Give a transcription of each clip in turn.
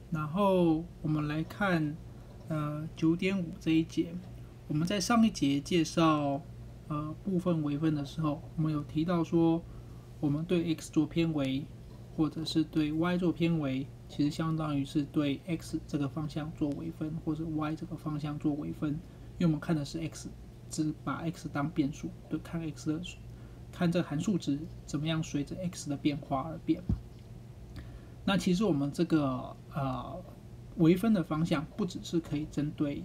然后我们来看9.5这一节。我们在上一节介绍部分微分的时候，我们有提到说，我们对 x 做偏微，或者是对 y 做偏微，其实相当于是对 x 这个方向做微分，或者 y 这个方向做微分，因为我们看的是 x， 只把 x 当变数，对，看 x 的看这个函数值怎么样随着 x 的变化而变。那其实我们这个微分的方向不只是可以针对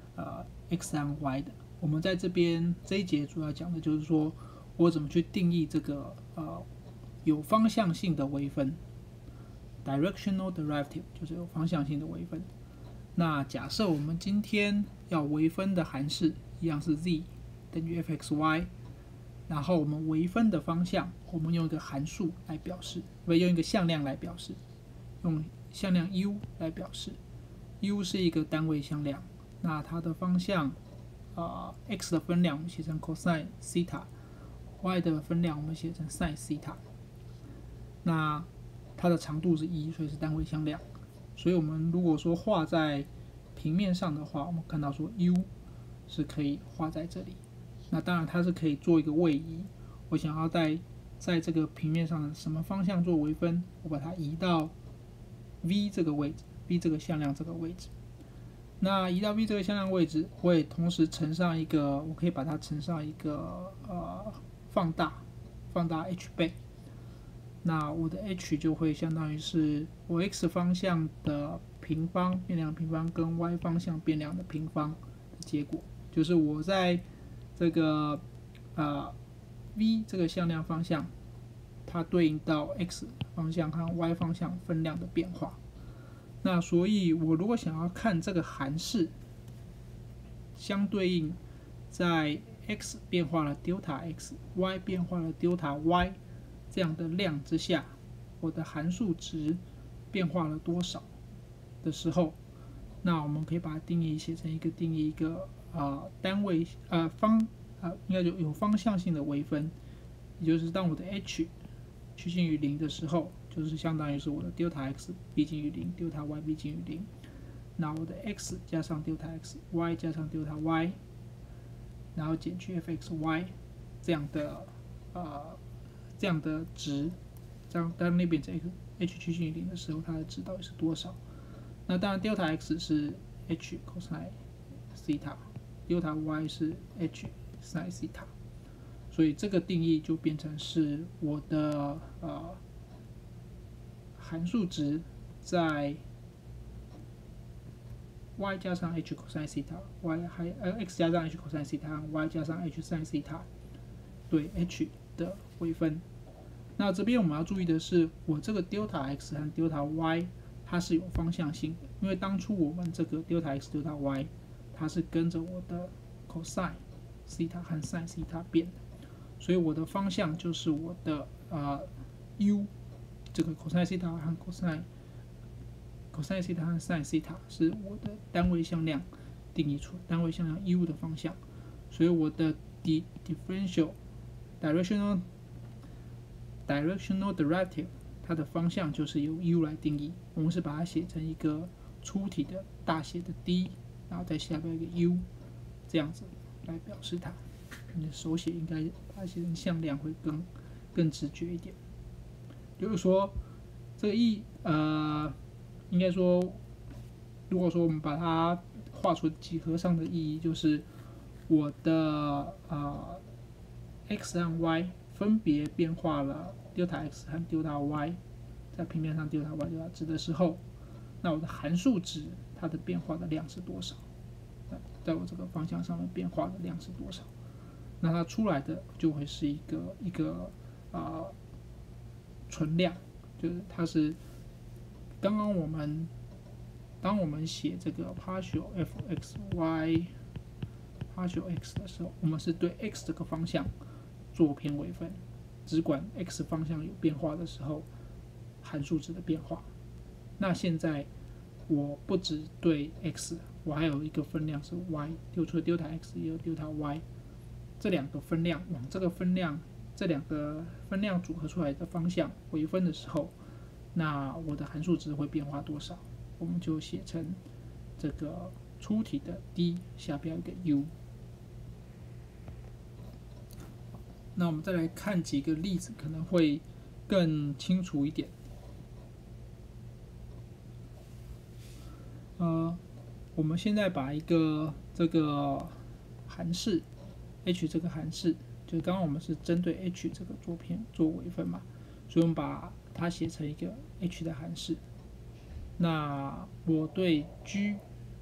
x 和 y 的，我们在这一节主要讲的就是说我怎么去定义这个有方向性的微分 ，directional derivative 就是有方向性的微分。那假设我们今天要微分的函式一样是 z 等于 f(x,y)， 然后我们微分的方向，我们用一个函数来表示，用一个向量来表示，用向量 u 来表示。u 是一个单位向量，那它的方向x 的分量我们写成 cosine theta，y 的分量我们写成 sin theta。那它的长度是1，所以是单位向量。所以我们如果说画在平面上的话，我们看到说 u 是可以画在这里。那当然它是可以做一个位移，我想要在这个平面上的什么方向做微分，我把它移到 v 这个位置 ，v 这个向量这个位置。那移到 v 这个向量位置，我也同时乘上一个，我可以把它乘上一个放大 h 倍。那我的 h 就会相当于是我 x 方向的平方变量平方跟 y 方向变量的平方的结果，就是我在这个v 这个向量方向，它对应到 x 方向和 y 方向分量的变化。那所以我如果想要看这个函式相对应在 x 变化了 delta x，y 变化了 delta y 这样的量之下，我的函数值变化了多少的时候，那我们可以把它定义一个单位应该有方向性的微分，也就是当我的 h 趋近于0的时候，就是相当于是我的 delta x 逼近于0 ，delta y 逼近于0。那我的 x 加上 delta x，y 加上 delta y， 然后减去 f(x,y) 这样的值，当那边这个 h 趋近于0的时候，它的值到底是多少？那当然 delta x 是 h cosine theta，delta y 是 h sin theta， 所以这个定义就变成是我的函数值在 y 加上 h cosine theta，y x 加上 h cosine theta 和 y 加上 h sin theta 对 h 的微分。那这边我们要注意的是，我这个 delta x 和 delta y 它是有方向性的，因为当初我们这个 delta x、delta y 它是跟着我的 cosine theta 和 sin theta 变的，所以我的方向就是我的u 这个 cosine theta 和 cosine theta 和 sin theta 是我的单位向量定义出单位向量 u 的方向，所以我的 differential directional derivative 它的方向就是由 u 来定义，我们是把它写成一个粗体的大写的 D， 然后在下边一个 u， 这样子来表示它。你的手写应该把它写成向量会更直觉一点。就是说，这个应该说，如果说我们把它画出几何上的意义，就是我的x 和 y 分别变化了 delta x 和 delta y， 在平面上 delta y、delta 值的时候，那我的函数值它的变化的量是多少？在我这个方向上面变化的量是多少？那它出来的就会是一个存量，就是它是当我们写这个 partial f(x,y) partial x 的时候，我们是对 x 这个方向做偏微分，只管 x 方向有变化的时候，函数值的变化。那现在我不只对 x， 我还有一个分量是 y， 除了 delta x 也有 delta y， 这两个分量往这两个分量组合出来的方向微分的时候，那我的函数值会变化多少？ 我们就写成这个出题的 D 下标一个 U。那我们再来看几个例子，可能会更清楚一点。我们现在把一个这个函式 H 这个函式，就刚刚我们是针对 H 这个做微分嘛，所以我们把它写成一个 H 的函式。那我对 G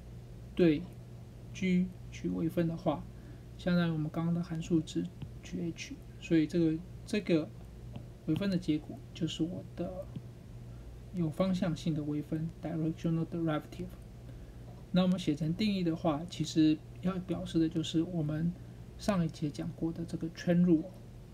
取微分的话，相当于我们刚刚的函数值取 H， 所以这个微分的结果就是我的有方向性的微分 directional derivative。那我们写成定义的话，其实要表示的就是我们上一节讲过的这个 chain rule。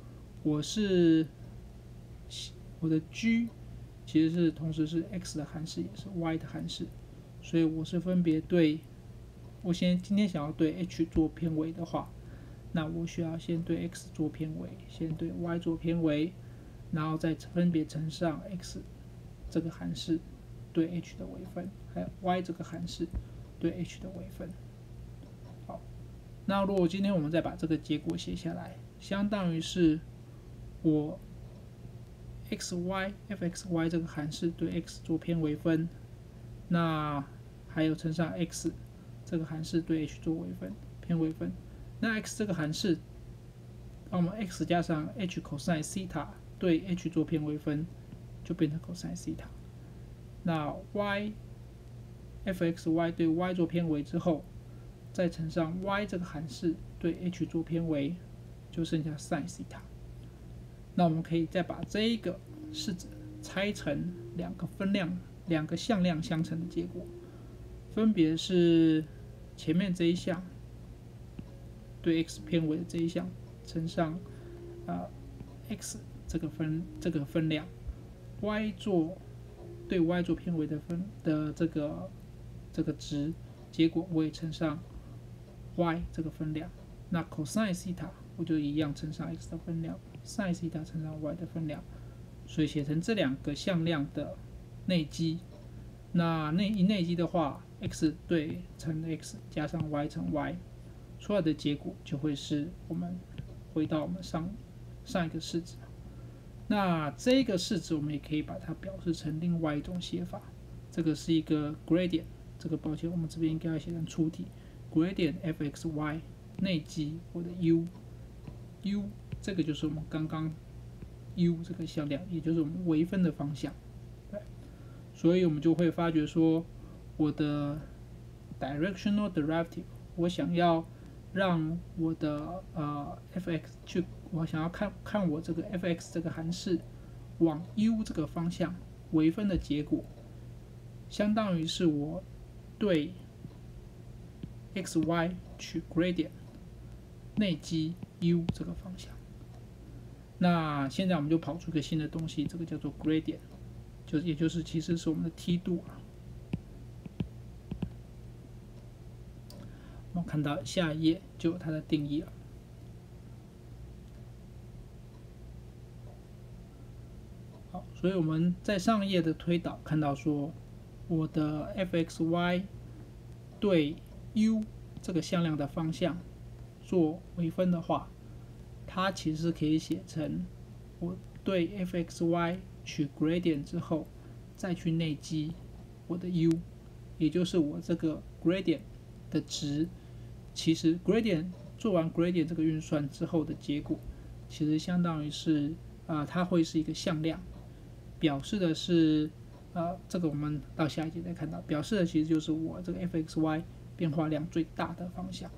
我的 G 其实是同时是 x 的函式，也是 y 的函式，所以我是分别对今天想要对 h 做偏微的话，那我需要先对 x 做偏微，先对 y 做偏微，然后再分别乘上 x 这个函式对 h 的微分，还有 y 这个函式对 h 的微分。好，那如果今天我们再把这个结果写下来，相当于是我 fxy 这个函式对 x 做偏微分，那还有乘上 x 这个函式对 h 做偏微分。那 x 这个函式，让我们 x 加上 h cosine 西塔对 h 做偏微分，就变成 cosine 西塔。那 fxy 对 y 做偏微之后，再乘上 y 这个函式对 h 做偏微，就剩下 sin 西塔。那我们可以再把这一个式子拆成两个向量相乘的结果，分别是前面这一项对 x 偏微的这一项乘上x 这个分量 ，y 对 y 做偏微的这个值，结果我也乘上 y 这个分量。那 cosine 西塔我就一样乘上 x 的分量 ，sin 西塔乘上 y 的分量，所以写成这两个向量的内积。那内积的话 ，x 对乘 x 加上 y 乘 y， 出来的结果就会是我们回到我们上一个式子。那这个式子我们也可以把它表示成另外一种写法，这个是一个 gradient， 这个抱歉，我们这边应该要写成出题 gradient fxy 内积我的 u， 这个就是我们刚刚 u 这个向量，也就是我们微分的方向。对，所以我们就会发觉说，我的 directional derivative， 我想要让我的fx 我想要看我这个 fx 这个函式往 u 这个方向微分的结果，相当于是我对 xy 取 gradient 内积 u 这个方向。那现在我们就跑出一个新的东西，这个叫做 gradient， 也就是其实是我们的梯度啊。我们看到下一页就有它的定义了。好，所以我们在上一页的推导看到说，我的 fxy 对 u 这个向量的方向做微分的话，它其实是可以写成我对 fxy 取 gradient 之后，再去内积我的 u， 也就是我这个 gradient 的值。其实 gradient 做完 gradient 这个运算之后的结果，其实相当于是它会是一个向量，表示的是这个我们到下一节再看到，表示的其实就是我这个 fxy 变化量最大的方向。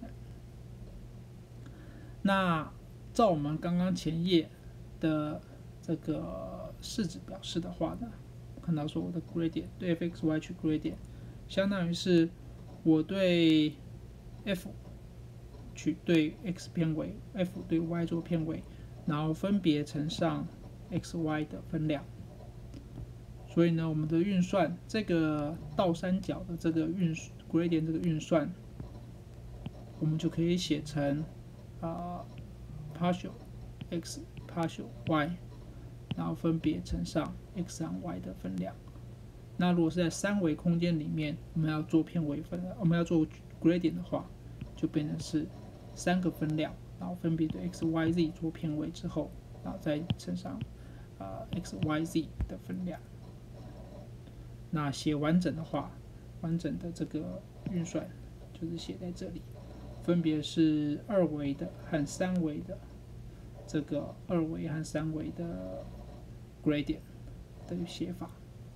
那照我们刚刚前页的这个式子表示的话呢，看到说我的 gradient 对 fxy 取 gradient， 相当于是我对 f 取对 x 偏微 ，f 对 y 做偏微，然后分别乘上 xy 的分量。所以呢，我们的运算这个倒三角的这个gradient 这个运算，我们就可以写成partial x partial y， 然后分别乘上 x 和 y 的分量。 那如果是在三维空间里面，我们要做偏微分的，我们要做 gradient 的话，就变成是3个分量，然后分别对 x、y、z 做偏微之后，然后再乘上x、y、z 的分量。那写完整的话，完整的这个运算就是写在这里，分别是2维的和3维的这个2维和3维的 gradient 的写法。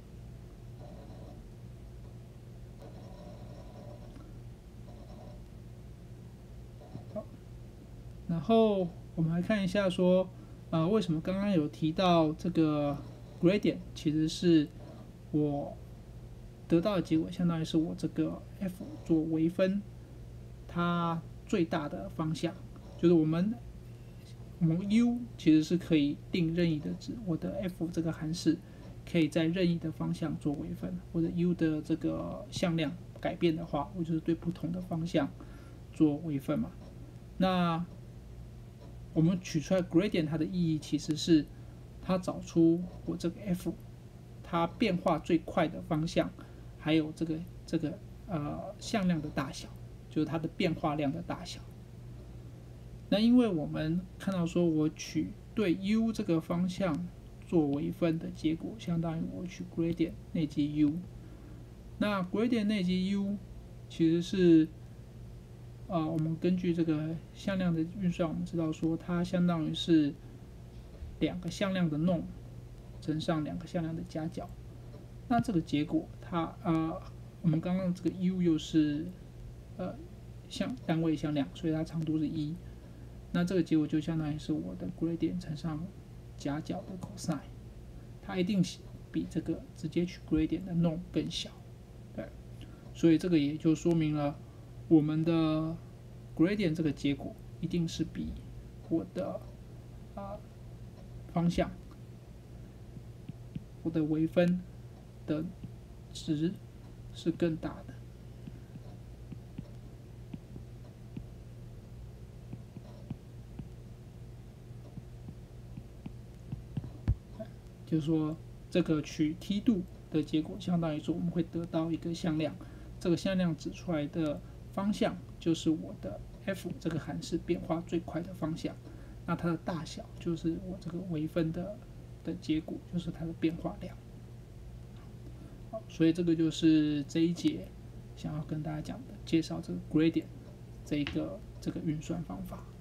好，然后我们来看一下说，为什么刚刚有提到这个 gradient 其实是我得到的结果，相当于是我这个 f 做微分，它最大的方向，就是我们 u 其实是可以定任意的值，我的 f 这个函数可以在任意的方向做微分，或者 u 的这个向量改变的话，我就是对不同的方向做微分嘛。那我们取出来 gradient 它的意义其实是它找出我这个 f 它变化最快的方向，还有这个向量的大小，就是它的变化量的大小。那因为我们看到说，我取对 u 这个方向做微分的结果，相当于我取 gradient 内积 u。那 gradient 内积 u 其实是我们根据这个向量的运算，我们知道说它相当于是2个向量的弄乘上2个向量的加角。那这个结果它我们刚刚这个 u 又是单位向量，所以它长度是1。那这个结果就相当于是我的 gradient 乘上夹角的 cosine， 它一定比这个直接取 gradient 的 norm 更小。对，所以这个也就说明了我们的 gradient 这个结果一定是比我的方向，我的微分的值是更大的。就是说，这个取梯度的结果，相当于说我们会得到一个向量，这个向量指出来的方向就是我的 f 这个函数变化最快的方向，那它的大小就是我这个微分的结果，就是它的变化量。好，所以这个就是这一节想要跟大家讲的，介绍这个 gradient 这个运算方法。